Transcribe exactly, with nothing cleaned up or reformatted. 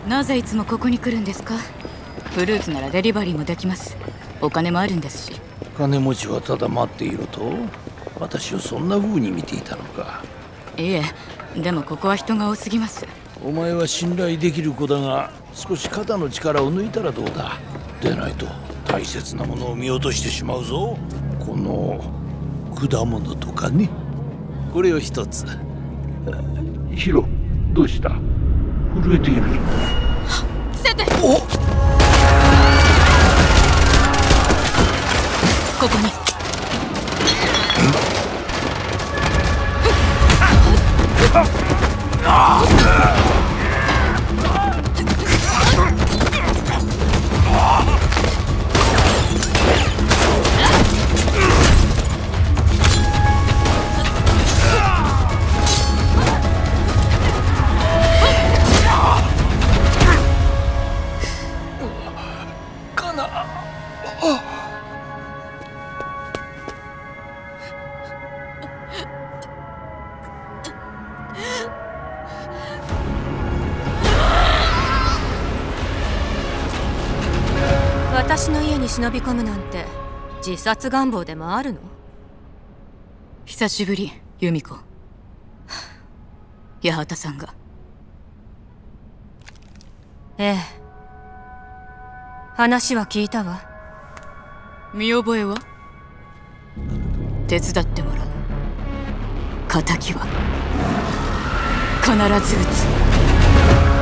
なぜいつもここに来るんですか？フルーツならデリバリーもできます。お金もあるんですし。 金持ちはただ待っていろと？私をそんな風に見ていたのか。 いえ、でもここは人が多すぎます。 お前は信頼できる子だが、少し肩の力を抜いたらどうだ。でないと大切なものを見落としてしまうぞ。この果物とかね。これを一つ。ヒロ、どうした？震えているぞ。 セテ！ おっ！ ここに。 私の家に忍び込むなんて自殺願望でもあるの？ 久しぶり、由美子。八幡さんが。 ええ、話は聞いたわ。 見覚えは？手伝ってもらう。敵は必ず撃つ。